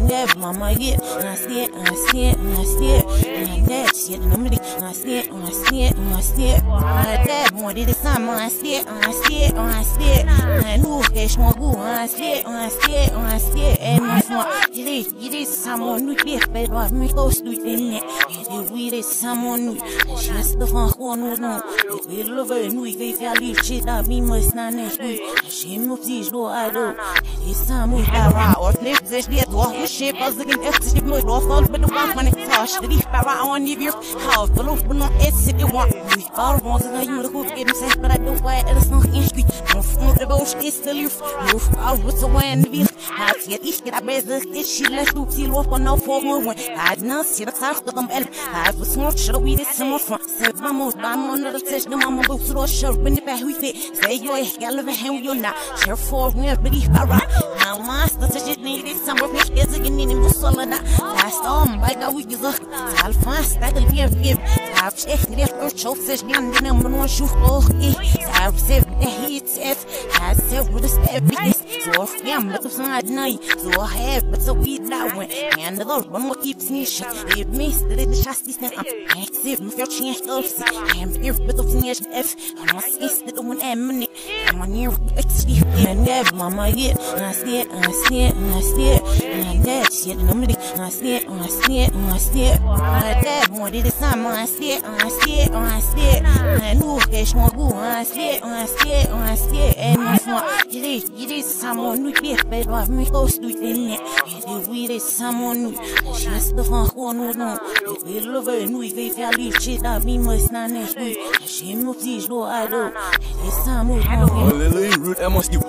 that mama get, I see it, that shit, and I'm ready, I see it, that more did it some, I see it, I know cash more go, I see it, and my smart, it is someone who be but what me goes to in it, it is someone who just the one who know, it love it, we gave you shit that me must not next week, she moves these no I do, it is someone that or flip this yet, walk the ship, I was looking at the mood, or fall, but the one when it flush, the leaf around your house, below, but not it's it, want we all want to know you to go get himself, but I don't why it is not in street, no from the bush, it's the leaf, move out with the wind, I see it, get a better, she left to see off on no formal one, I did not see the south of them, I was not sure we did some more front, said my most, I'm under the session, I'm about to show when the back we fit, say you're a hell of a hand, you're not, sure for me, but if I rock, now master, such a needed some of me, is again in the solid, last on, by the week is a I'll fast, I can give, I've checked it for choices, and then I'm going to shoot, I've said the heat, I said with a step, so I'm but it's not night, so I have but so we that one, and the Lord one more keeps me shut, it missed it in the chassis, and I'm active, with your chance of I'm here with the finish F, I must kiss the one eminent, I'm on here with XD, and that mama get, I see it, and that shit, and I'm ready, I see it, that more did it some, I see it, I know cash more go, I see it, and my smart, it is someone who be but what me goes to in it, it is someone who just the one who know, it love it, we gave you shit that me must not next week, she moves these no I do, it is someone who root I must you,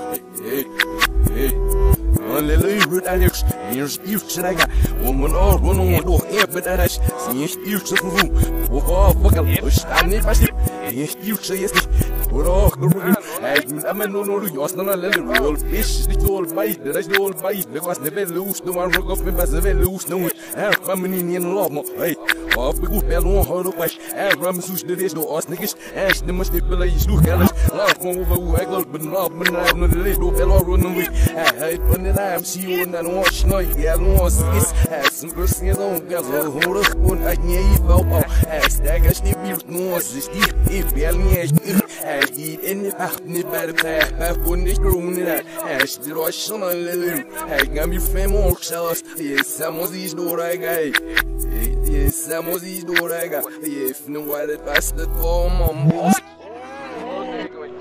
Hallelujah, root Alex, here's you, Sanaga, woman or one on door, but that is, see you to the room, walk off, walk out, stand it by step, you say yes, put off the room, I'm no, you're not a little fish, the old bite, the rest old bite, because never lose, no one rock up and pass never lose, no one, I'm in love, hey, off the good bell, hold up, and Ramsus, there is no niggas, and the must be police, look at us, love over, I got but not, but I'm not a little bell or run away, I put it. I'm see you and watch no, yeah, no, this has some person alone, girls, hold up, one I need help, as that I still be no, this if I eat any happening by the path, I put this room in that, as the rush on a little, I can be famous, cells, yes, some of these door I got, yes, some of these door I got, if no one that passed the form on board.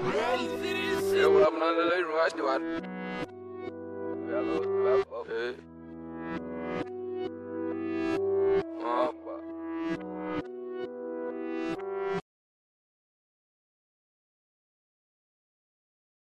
Okay,